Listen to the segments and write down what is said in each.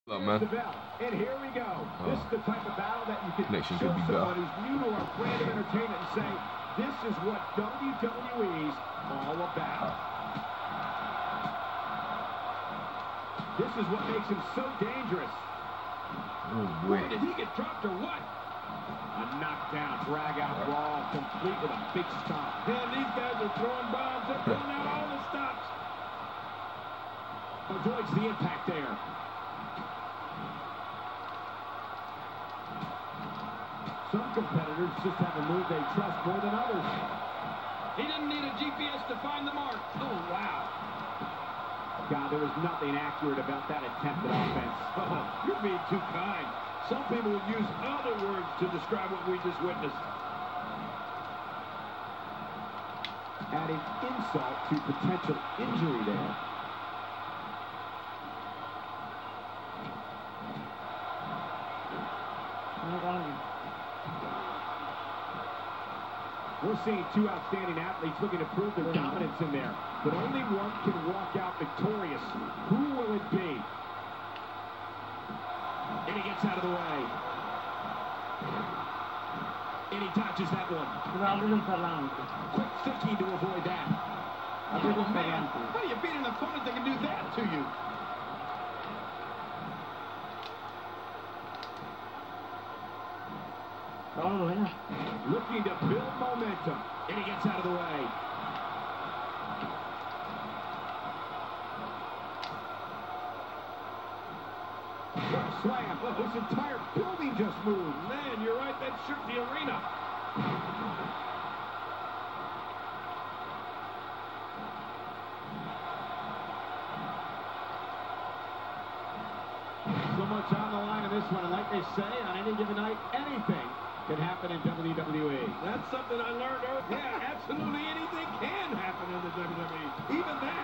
Look, man. And here we go. This is the type of battle that you can Connection show could be someone better. who's new to our brand of entertainment and say, this is what WWE's all about. This is what makes him so dangerous. Oh, Where did he get dropped or what? A knockdown, drag-out brawl, complete with a big stomp. Man, these guys are throwing bombs. They're pulling out all the stops. Avoids the impact there. Some competitors just have a move they trust more than others. He didn't need a GPS to find the mark. Oh, wow. God, there was nothing accurate about that attempt at offense. Oh, you're being too kind. Some people would use other words to describe what we just witnessed. Adding insult to potential injury there. We're seeing two outstanding athletes looking to prove their dominance in there. But only one can walk out victorious. Who will it be? And he gets out of the way. And he dodges that one. Quick thinking to avoid that. Oh, man. How do you beat an opponent that can do that to you? Looking to build momentum. And he gets out of the way. Slam. This entire building just moved. Man, you're right. That shook the arena. So much on the line in this one. And like they say, on any given night, anything can happen in WWE. That's something I learned earlier. Yeah, absolutely anything can happen in the WWE. Even that.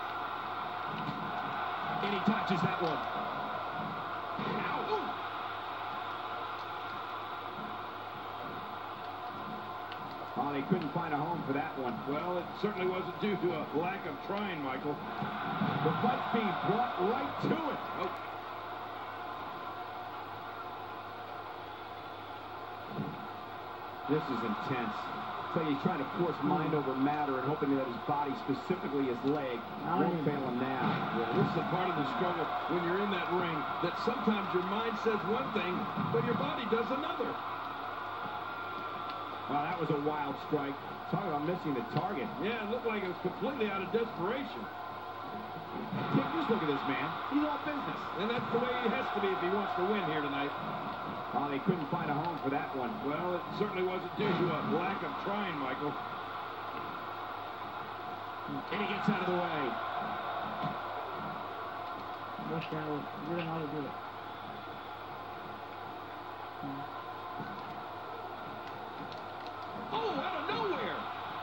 And he touches that one. Ow. Oh, they couldn't find a home for that one. Well, it certainly wasn't due to a lack of trying, Michael. The fight's being brought right to it. Oh. This is intense. It's like he's trying to force mind over matter and hoping that his body, specifically his leg, won't fail him now. Yeah, this is a part of the struggle when you're in that ring, that sometimes your mind says one thing, but your body does another. Wow, that was a wild strike. Talk about missing the target. Yeah, it looked like it was completely out of desperation. Just look at this man. He's all business. And that's the way he has to be if he wants to win here tonight. Oh, they couldn't find a home for that one. Well, it certainly wasn't due to a lack of trying, Michael. And he gets out of the way. Oh, out of nowhere!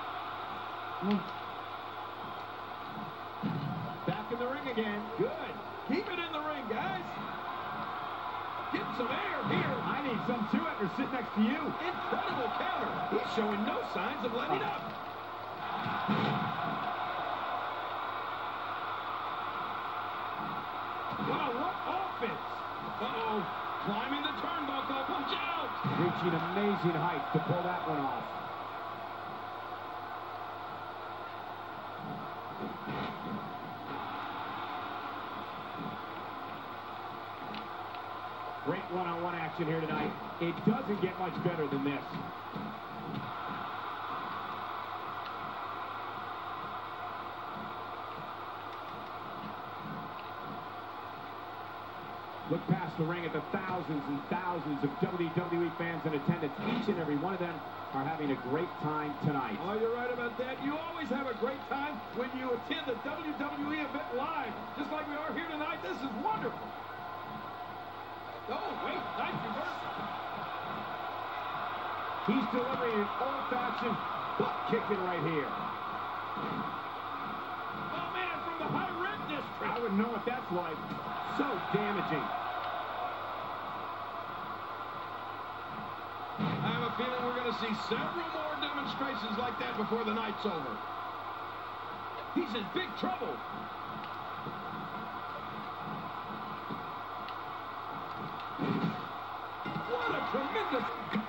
Back in the ring again. Good. Keep it in the ring, guys. Get some air here. I need some too after sitting next to you. Incredible counter. He's showing no signs of letting up. Wow, what offense. Uh-oh. Climbing the turnbuckle. Punch out. Reaching amazing heights to pull that one off. Great one-on-one action here tonight. It doesn't get much better than this. Look past the ring at the thousands and thousands of WWE fans in attendance. Each and every one of them are having a great time tonight. Oh, you're right about that. You always have a great time when you attend the WWE event live. Just like we are here tonight. This is wonderful. Oh, wait, nice reversal. He's delivering an old-fashioned butt kicking right here. Oh, man, from the high red district. I wouldn't know what that's like. So damaging. I have a feeling we're going to see several more demonstrations like that before the night's over. He's in big trouble. Tremendous.